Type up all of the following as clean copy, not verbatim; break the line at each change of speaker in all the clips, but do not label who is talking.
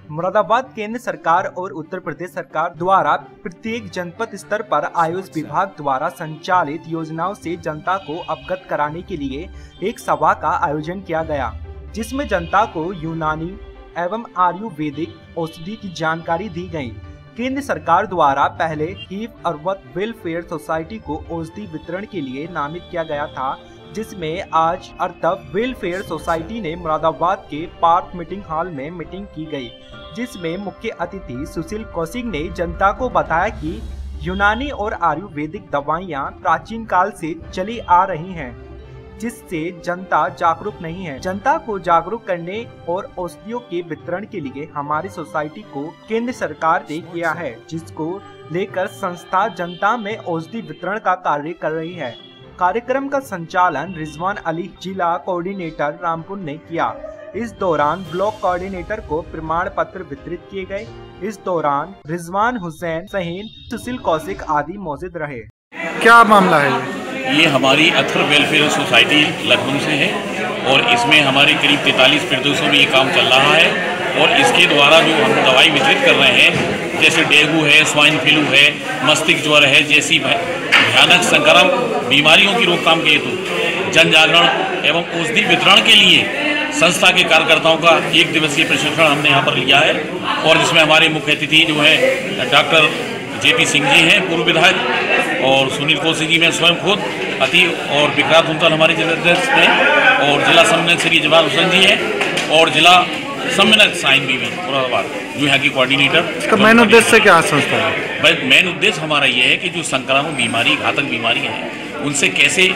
मुरादाबाद केंद्र सरकार और उत्तर प्रदेश सरकार द्वारा प्रत्येक जनपद स्तर पर आयुष विभाग द्वारा संचालित योजनाओं से जनता को अवगत कराने के लिए एक सभा का आयोजन किया गया, जिसमें जनता को यूनानी एवं आयुर्वेदिक औषधि की जानकारी दी गई। केंद्र सरकार द्वारा पहले ही अर्वत वेलफेयर सोसाइटी को औषधि वितरण के लिए नामित किया गया था, जिसमें आज अर्तव वेलफेयर सोसाइटी ने मुरादाबाद के पार्क मीटिंग हॉल में मीटिंग की गई, जिसमें मुख्य अतिथि सुशील कौशिक ने जनता को बताया कि यूनानी और आयुर्वेदिक दवाइयां प्राचीन काल से चली आ रही हैं, जिससे जनता जागरूक नहीं है। जनता को जागरूक करने और औषधियों के वितरण के लिए हमारी सोसाइटी को केंद्र सरकार ने किया है, जिसको लेकर संस्था जनता में औषधि वितरण का कार्य कर रही है। कार्यक्रम का संचालन रिजवान अली जिला कोऑर्डिनेटर रामपुर ने किया। इस दौरान ब्लॉक कोऑर्डिनेटर को प्रमाण पत्र वितरित किए गए। इस दौरान रिजवान हुसैन सहीन सुशील कौशिक आदि मौजूद रहे।
क्या मामला है?
ये हमारी अथर वेलफेयर सोसाइटी लखनऊ से है और इसमें हमारे करीब 43 प्रदेशों में ये काम चल रहा है और इसके द्वारा जो हम दवाई वितरित कर रहे हैं, जैसे डेंगू है, स्वाइन फ्लू है, मस्तिष्क ज्वर है, जैसी भयानक संक्रमण बीमारियों की रोकथाम के हेतु जन जागरण एवं औषधि वितरण के लिए संस्था के कार्यकर्ताओं का 1 दिवसीय प्रशिक्षण हमने यहाँ पर लिया है और जिसमें हमारे मुख्य अतिथि जो है डॉक्टर JP सिंह जी हैं, पूर्व विधायक, और सुनील कौशिक जी में स्वयं खुद अति और विक्रांत हुंतल हमारे जिलाध्यक्ष हैं और जिला सम्मेलक श्री जवाहर हुसैन जी हैं और जिला सम्मेलक साइन बीवी मुरादाबाद जो यहाँ की कोऑर्डिनेटर।
इसका मेन उद्देश्य क्या संस्था है?
मेन उद्देश्य हमारा ये है कि जो संक्रामक बीमारी, घातक बीमारियाँ हैं, उनसे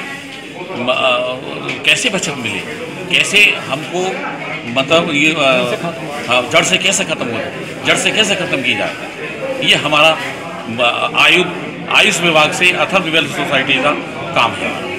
कैसे बचत मिले, कैसे हमको मतलब ये जड़ से कैसे खत्म हो, जड़ से कैसे खत्म की जाए, ये हमारा आयुष विभाग से अथर वेलफेयर सोसाइटी का काम है।